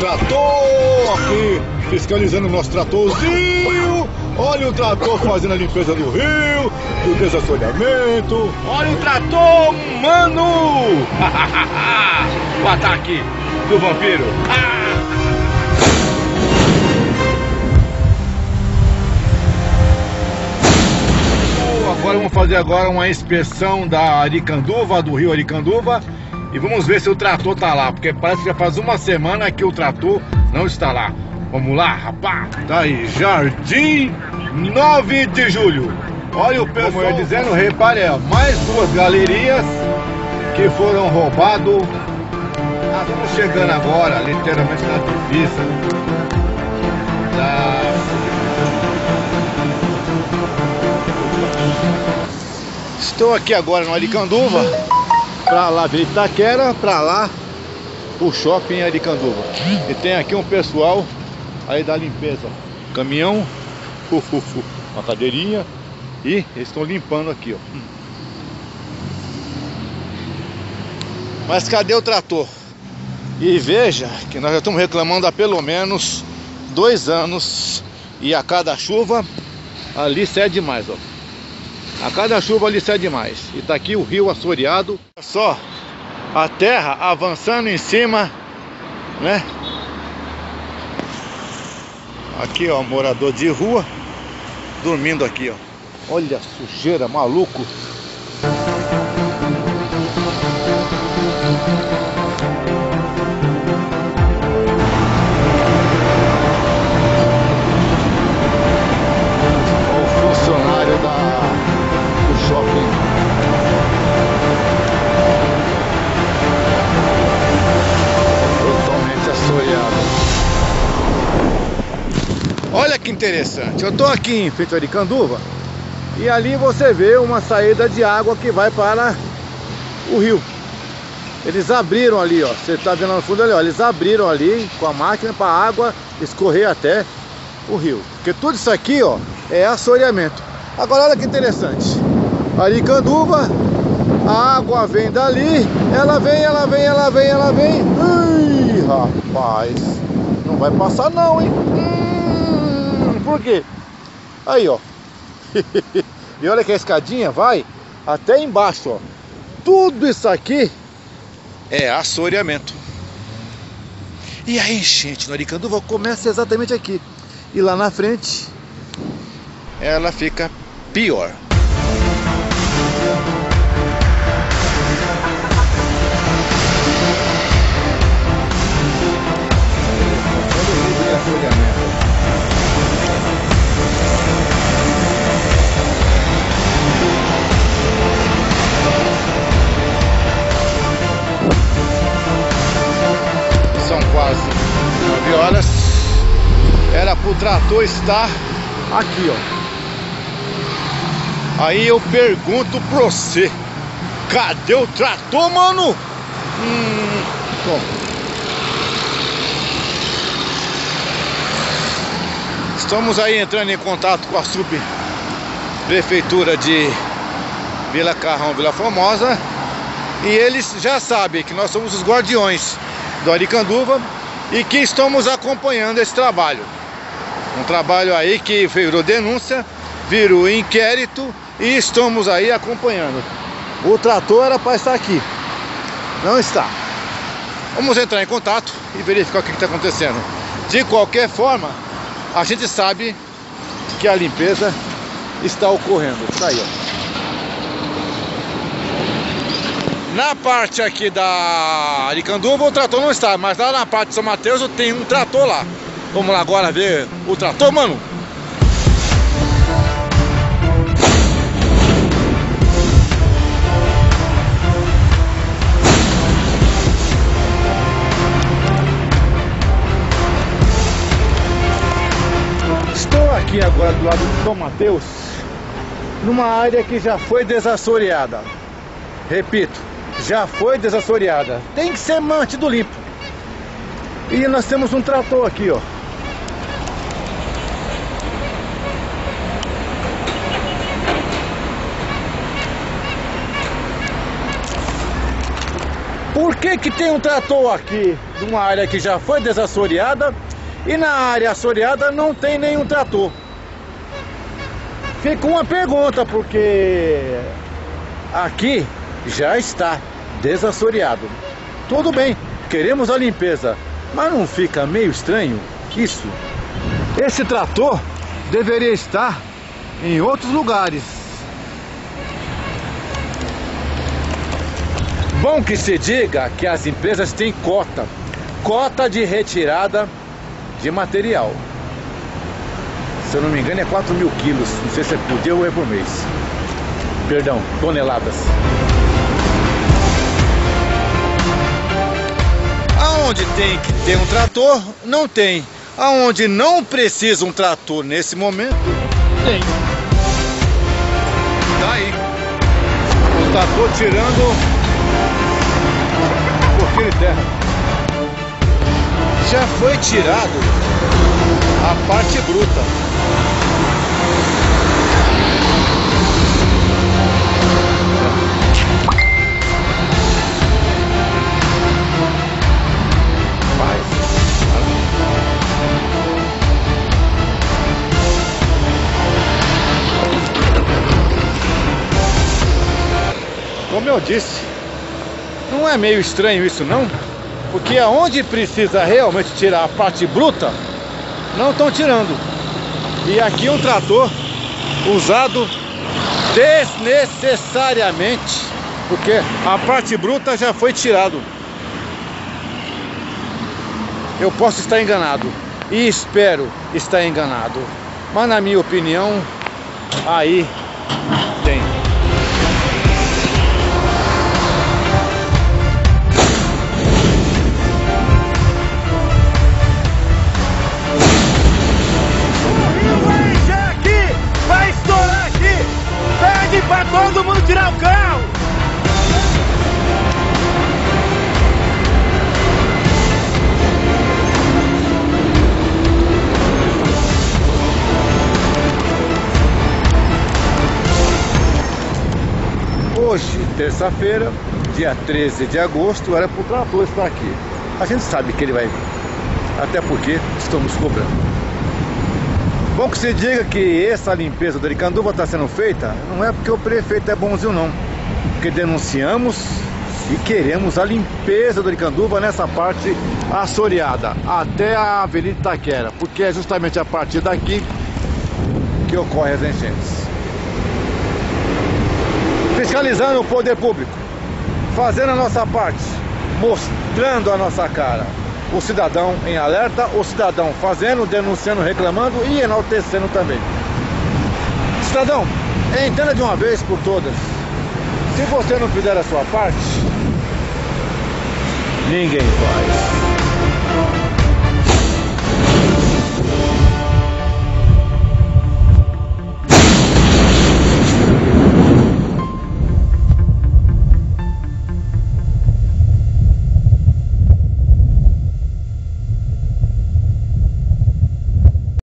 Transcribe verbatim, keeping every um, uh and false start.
trator aqui, fiscalizando o nosso tratorzinho. Olha o trator fazendo a limpeza do rio, do desassoreamento. Olha o trator, mano! O ataque do vampiro. Agora vamos fazer agora uma inspeção da Aricanduva, do rio Aricanduva. E vamos ver se o trator tá lá, porque parece que já faz uma semana que o trator não está lá. Vamos lá, rapaz. Tá aí, Jardim nove de julho. Olha o pessoal, como eu ia dizendo, repare, ó, mais duas galerias que foram roubadas. Ah, estamos chegando agora, literalmente na divisa da... Estou aqui agora no Aricanduva. Pra lá ver Itaquera, pra lá o shopping Aricanduva. E tem aqui um pessoal aí da limpeza. Caminhão, fu, fu, fu, uma cadeirinha. E eles estão limpando aqui, ó. Mas cadê o trator? E veja que nós já estamos reclamando há pelo menos dois anos. E a cada chuva ali cede mais, ó. A cada chuva ali cede mais. E tá aqui o rio assoreado. Olha só a terra avançando em cima, né? Aqui, ó, morador de rua dormindo aqui, ó. Olha a sujeira, maluco. O funcionário da do shopping. Totalmente assoreado. Olha que interessante. Eu tô aqui em frente ao Aricanduva e ali você vê uma saída de água que vai para o rio. Eles abriram ali, ó. Você tá vendo no fundo ali, ó. Eles abriram ali com a máquina para a água escorrer até o rio. Porque tudo isso aqui, ó, é assoreamento. Agora olha que interessante. Aricanduva, a água vem dali, ela vem, ela vem, ela vem, ela vem. Ih, rapaz, não vai passar não, hein? Hum, por quê? Aí, ó. E olha que a escadinha vai até embaixo, ó. Tudo isso aqui é assoreamento. E a enchente no Aricanduva começa exatamente aqui. E lá na frente ela fica pior. São quase nove horas. Era pro trator estar aqui, ó. Aí eu pergunto pra você, cadê o trator, mano? Hum, bom. Estamos aí entrando em contato com a subprefeitura de Vila Carrão, Vila Formosa. E eles já sabem que nós somos os guardiões do Aricanduva e que estamos acompanhando esse trabalho. Um trabalho aí que virou denúncia, virou inquérito e estamos aí acompanhando. O trator era para estar aqui, não está. Vamos entrar em contato e verificar o que está acontecendo. De qualquer forma, a gente sabe que a limpeza está ocorrendo. Está aí, ó. Na parte aqui da Aricanduva o trator não está, mas lá na parte de São Mateus tem um trator lá. Vamos lá agora ver o trator, mano. Estou aqui agora do lado de São Mateus, numa área que já foi desassoreada. Repito, já foi desassoreada. Tem que ser mantido limpo. E nós temos um trator aqui, ó. Por que que tem um trator aqui numa área que já foi desassoreada e na área assoreada não tem nenhum trator? Fica uma pergunta, porque aqui já está desassoreado. Tudo bem, queremos a limpeza, mas não fica meio estranho isso? Esse trator deveria estar em outros lugares. Bom que se diga que as empresas têm cota, cota de retirada de material. Se eu não me engano é quatro mil quilos, não sei se é por dia ou é por mês. Perdão, toneladas. Aonde tem que ter um trator, não tem. Aonde não precisa um trator nesse momento, tem. Tá aí. O trator tirando porquinho de terra. Já foi tirado a parte bruta. Como eu disse, não é meio estranho isso não? Porque aonde precisa realmente tirar a parte bruta, não estão tirando. E aqui um trator usado desnecessariamente, porque a parte bruta já foi tirado. Eu posso estar enganado e espero estar enganado, mas na minha opinião, aí tem. Pra todo mundo tirar o carro! Hoje, terça-feira, dia treze de agosto, era pro trator estar aqui. A gente sabe que ele vai, até porque estamos cobrando. Bom que se diga que essa limpeza do Aricanduva está sendo feita, não é porque o prefeito é bonzinho não, porque denunciamos e queremos a limpeza do Aricanduva nessa parte assoreada, até a Avenida Itaquera, porque é justamente a partir daqui que ocorrem as enchentes. Fiscalizando o poder público, fazendo a nossa parte, mostrando a nossa cara. O cidadão em alerta, o cidadão fazendo, denunciando, reclamando e enaltecendo também. Cidadão, entenda de uma vez por todas, se você não fizer a sua parte, ninguém faz.